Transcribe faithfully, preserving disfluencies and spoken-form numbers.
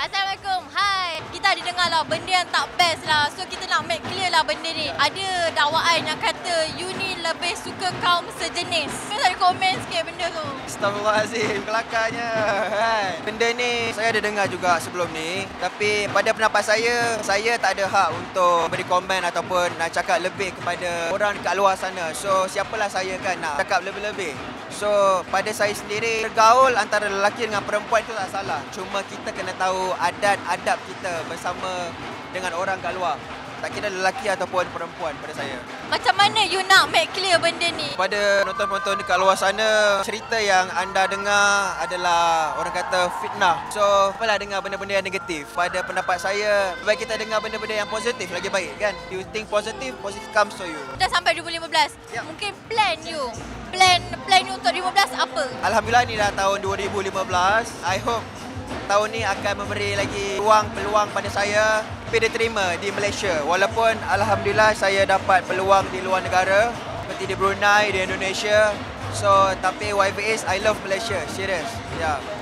Assalamualaikum. Hai. Kita ada dengar lah benda yang tak best lah. So kita nak make clear lah benda ni. Ada dakwaan yang kata you ni lebih suka kaum sejenis. Kita ada komen sikit benda tu. Astaghfirullahaladzim, kelakarnya. Hai. Benda ni saya ada dengar juga sebelum ni. Tapi pada pendapat saya, saya tak ada hak untuk beri komen ataupun nak cakap lebih kepada orang dekat luar sana. So siapalah saya kan nak cakap lebih-lebih. So pada saya sendiri, bergaul antara lelaki dengan perempuan itu tak salah. Cuma kita kena tahu adat-adab kita bersama dengan orang kat luar. Tak kira lelaki ataupun perempuan pada saya. Macam mana you nak make clear benda ni? Pada penonton-penonton dekat luar sana, cerita yang anda dengar adalah orang kata fitnah. So, apalah dengar benda-benda yang negatif. Pada pendapat saya, lebih baik kita dengar benda-benda yang positif lagi baik kan? You think positive, positive comes to you. Dah sampai dua ribu lima belas. Ya. Mungkin plan you. Plan plan you untuk dua ribu lima belas apa? Alhamdulillah ni dah tahun dua ribu lima belas. I hope tahun ni akan memberi lagi peluang-peluang pada saya tapi diterima di Malaysia. Walaupun Alhamdulillah saya dapat peluang di luar negara seperti di Brunei, di Indonesia. So, tapi whatever is, I love Malaysia. Serious. Ya. Yeah.